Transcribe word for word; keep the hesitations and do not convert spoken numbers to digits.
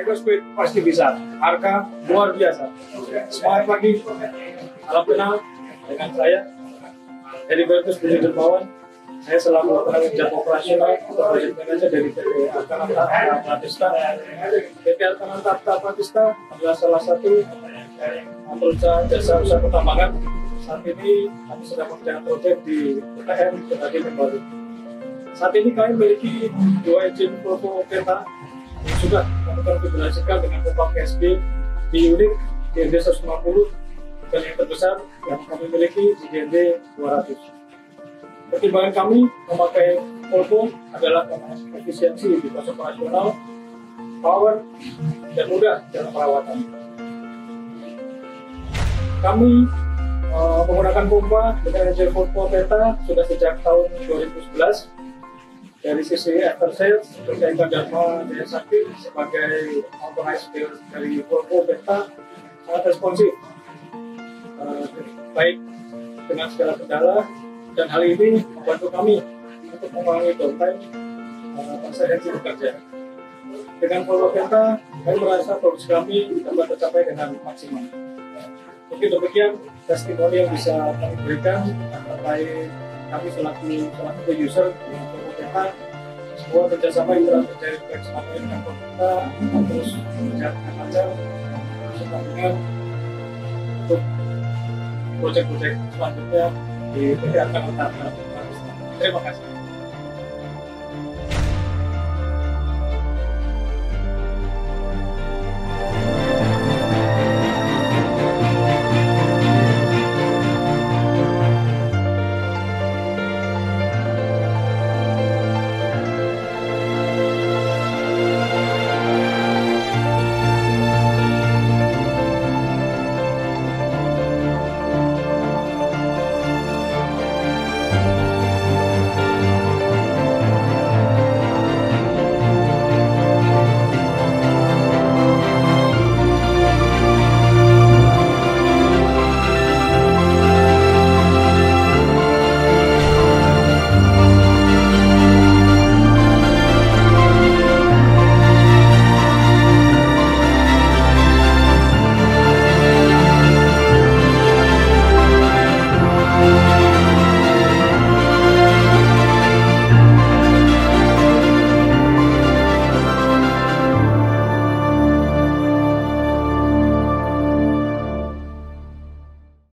request speed pasti bisa. Harga luar biasa. Semangat pagi. Salam kenal dengan saya Heribertus Budi Dermawan. Saya selaku penanggung jawab operasional atau project manager dari P T Arkananta Pratista. P T Arkananta Pratista adalah salah satu perusahaan jasa usaha pertambangan. Saat ini kami sedang mengerjakan proyek di U T M Kedati Baru. Saat ini kami memiliki dua engine Volvo Penta yang sudah kami konfigurasikan dengan pompa P S B di unit G N D seratus lima puluh dan yang terbesar yang kami miliki di G N D dua ratus. Pertimbangan kami memakai Volvo adalah karena efisiensi di kos operasional, power, dan mudah dalam perawatan. Kami uh, menggunakan pompa dengan engine Volvo Penta sudah sejak tahun dua ribu sebelas. Dari sisi after sales, berkaitan Dharma Jaya Sakti sebagai authorized dealer dari Volvo Penta sangat responsif, uh, baik dengan segala kendala, dan hal ini membantu kami untuk mengurangi downtime uh, pasca henti bekerja. Dengan Volvo Penta, kami merasa produksi kami dapat tercapai dengan maksimal. Mungkin demikian testimoni yang bisa kami berikan terkait kami selaku salah satu user dengan Volvo Penta. Semua kerjasama yang telah terjadi baik selama ini dengan Volvo terus berjalan dengan lancar, dengan untuk proyek-proyek selanjutnya di P T Arkananta. Terima kasih.